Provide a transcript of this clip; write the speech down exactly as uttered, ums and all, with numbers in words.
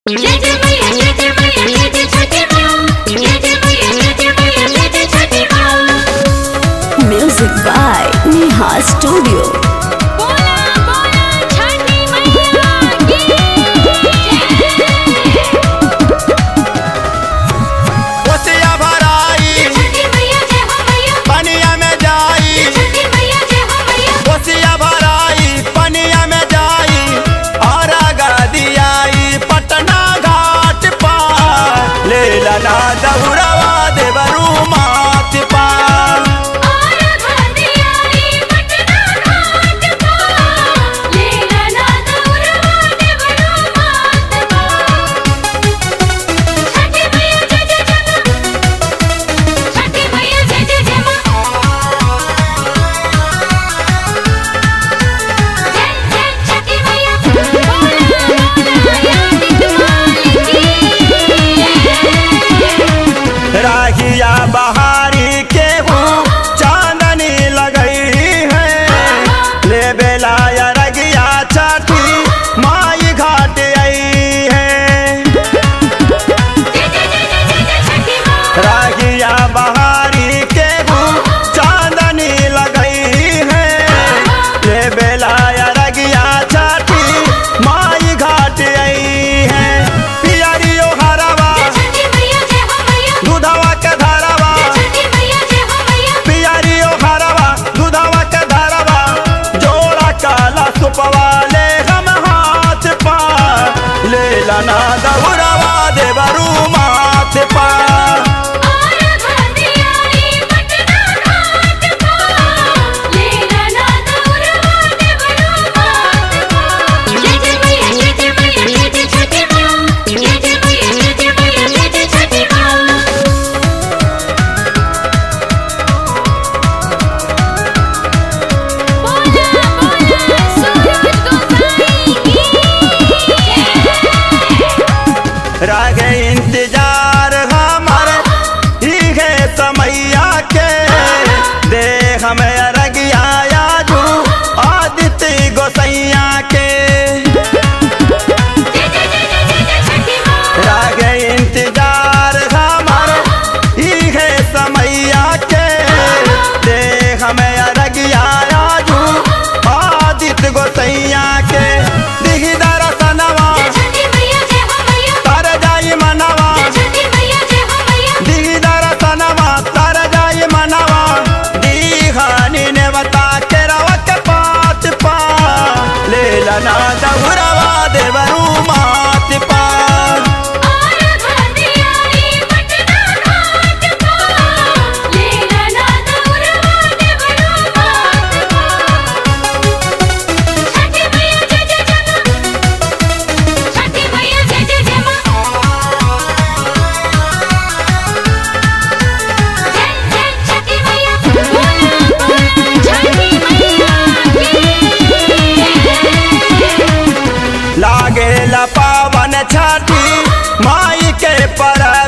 Music by NEHA Studio. बहारी के हूँ चांदनी लगई है, ले बेलाया रगिया छठी माई घाट आई है। रागिया बहारी के हूँ चांदनी लगई है, ले बेलाया रगिया छठी माई घाट आई है। पियरियो हरवा दूधवा के धरवा, पियरियो हरवा दूधवा के धरवा, जोड़ा काला सुपवाले हम हाथ पा, ले लाना दौड़वा देवरू माथ पा। रागे इंतजार हमारे ही है समैया के, दे हमें रगिया आजू आदित्य गोसैया के। रागे इंतजार हमारे ही है समैया के, दे हमें रगिया आजू आदित्य गोसैया के। दिही दरसनवा मनवा, दिही दरसनवा तर जाई मनवा, दीहानी ने बता के रवा के पात पा, ले लना दौड़वा देवरू मात पा। लागे ला पावन छठी माई के पर